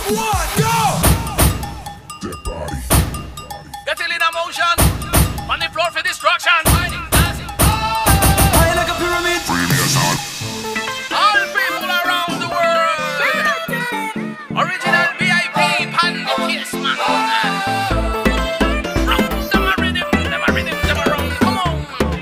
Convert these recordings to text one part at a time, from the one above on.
One, go! Get it in a motion. On the floor for destruction. High like a pyramid. All people around the world. Original VIP, pan the case, man. Rock them a rhythm, them a rhythm, them a run. Come on.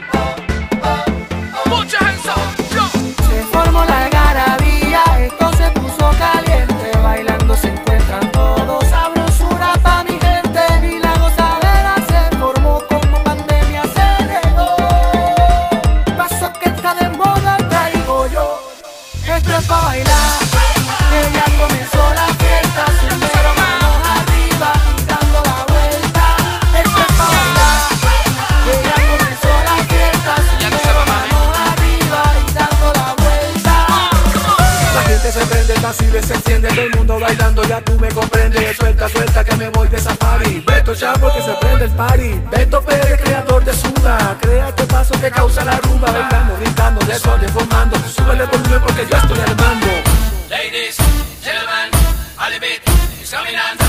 Put your hands up, jump. Se formó la algarabía, esto se puso caliente. Bailando se encuentran todos, sabrosura pa' mi gente. Y la gozadera se formó como pandemia se regó. Paso que está de moda traigo yo. Esto es pa' bailar, que ya comenzó la fiesta. Sumero manos arriba y dando la vuelta. Esto es pa' bailar, que ya comenzó la fiesta. Sumero manos arriba y dando la vuelta. La gente se prende, el vacile se enciende, todo el mundo bailando, ya tú me comprendes. Suelta, suelta que me voy de safari. Beto Chapo que se prende el party. Beto Pérez, creador de Suda. Crea este paso que causa la rumba. Bailando, brincando, de sol, formando. Súbele volumen porque yo estoy armando. Ladies, gentlemen, all the beat is coming on.